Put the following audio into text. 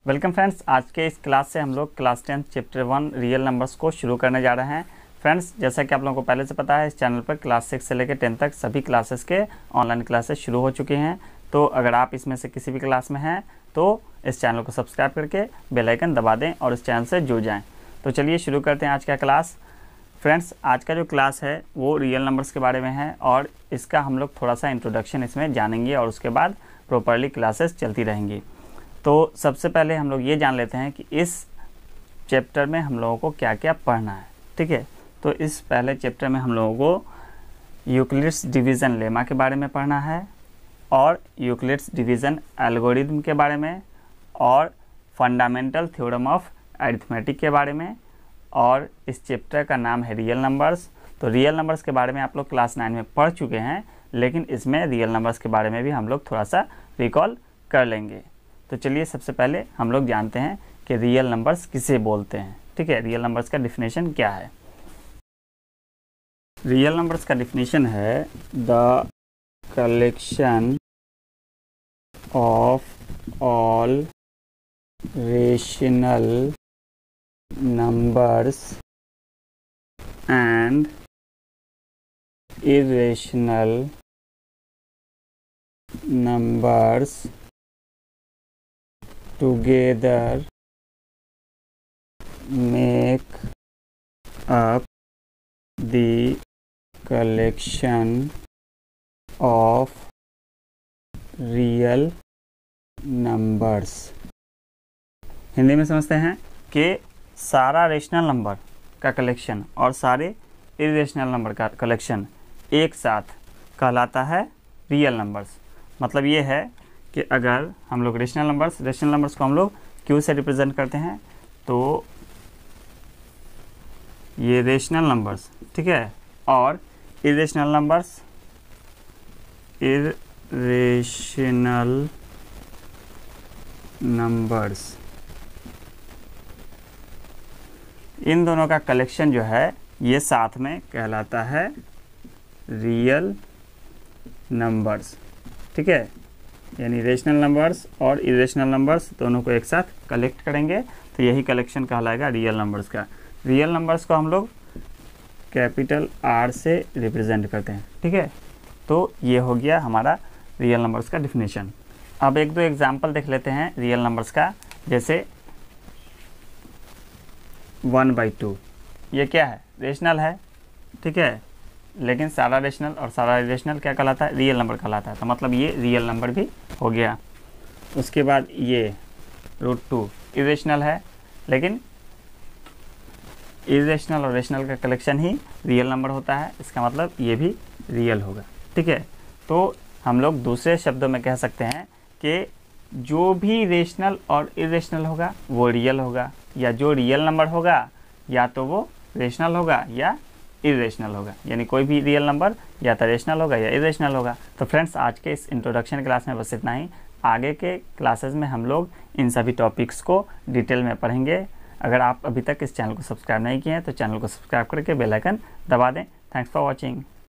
Welcome friends, आज के इस क्लास से हम लोग क्लास 10 चैप्टर 1 रियल नंबर्स को शुरू करने जा रहे हैं। फ्रेंड्स, जैसा कि आप लोगों को पहले से पता है, इस चैनल पर क्लास 6 से लेकर 10 तक सभी क्लासेस के ऑनलाइन क्लासेस शुरू हो चुके हैं। तो अगर आप इसमें से किसी भी क्लास में हैं तो इस चैनल को सब्सक्राइब करके बेल आइकन दबा दें और इस चैनल से जुड़ जाएँ। तो चलिए शुरू करते हैं आज का क्लास। फ्रेंड्स, आज का जो क्लास है वो रियल नंबर्स के बारे में है और इसका हम लोग थोड़ा सा इंट्रोडक्शन इसमें जानेंगे और उसके बाद प्रॉपरली क्लासेस चलती रहेंगी। तो सबसे पहले हम लोग ये जान लेते हैं कि इस चैप्टर में हम लोगों को क्या क्या पढ़ना है। ठीक है, तो इस पहले चैप्टर में हम लोगों को यूक्लिड्स डिवीज़न लेमा के बारे में पढ़ना है और यूक्लिड्स डिवीज़न एल्गोरिथम के बारे में और फंडामेंटल थ्योरम ऑफ अरिथमेटिक के बारे में। और इस चैप्टर का नाम है रियल नंबर्स। तो रियल नंबर्स के बारे में आप लोग क्लास 9 में पढ़ चुके हैं, लेकिन इसमें रियल नंबर्स के बारे में भी हम लोग थोड़ा सा रिकॉल कर लेंगे। तो चलिए सबसे पहले हम लोग जानते हैं कि रियल नंबर्स किसे बोलते हैं। ठीक है, रियल नंबर्स का डिफिनेशन क्या है। रियल नंबर्स का डिफिनेशन है the collection of all rational numbers and irrational numbers together make up the collection of real numbers। Hindi में समझते हैं कि सारा रेशनल नंबर का कलेक्शन और सारे इरेशनल नंबर का कलेक्शन एक साथ कहलाता है रियल नंबर्स। मतलब ये है कि अगर हम लोग रेशनल नंबर्स को हम लोग क्यू से रिप्रेजेंट करते हैं, तो ये रेशनल नंबर्स, ठीक है, और इरेशनल नंबर्स इन दोनों का कलेक्शन जो है ये साथ में कहलाता है रियल नंबर्स। ठीक है, यानी रेशनल नंबर्स और इरेशनल नंबर्स दोनों को एक साथ कलेक्ट करेंगे तो यही कलेक्शन कहलाएगा रियल नंबर्स का। रियल नंबर्स को हम लोग कैपिटल आर से रिप्रेजेंट करते हैं। ठीक है, तो ये हो गया हमारा रियल नंबर्स का डिफिनेशन। अब एक दो एग्जांपल देख लेते हैं रियल नंबर्स का। जैसे 1/2, ये क्या है? रेशनल है। ठीक है, लेकिन सारा रेशनल और सारा इरेशनल क्या कहलाता है? रियल नंबर कहलाता है। तो मतलब ये रियल नंबर भी हो गया। उसके बाद ये √2 इरेशनल है, लेकिन इरेशनल और रेशनल का कलेक्शन ही रियल नंबर होता है। इसका मतलब ये भी रियल होगा। ठीक है, तो हम लोग दूसरे शब्दों में कह सकते हैं कि जो भी रेशनल और इरेशनल होगा वो रियल होगा, या जो रियल नंबर होगा या तो वो रेशनल होगा या इरेशनल होगा। यानी कोई भी रियल नंबर या तो रेशनल होगा या इरेशनल होगा। तो फ्रेंड्स, आज के इस इंट्रोडक्शन क्लास में बस इतना ही। आगे के क्लासेस में हम लोग इन सभी टॉपिक्स को डिटेल में पढ़ेंगे। अगर आप अभी तक इस चैनल को सब्सक्राइब नहीं किए हैं तो चैनल को सब्सक्राइब करके बेल आइकन दबा दें। Thanks for watching.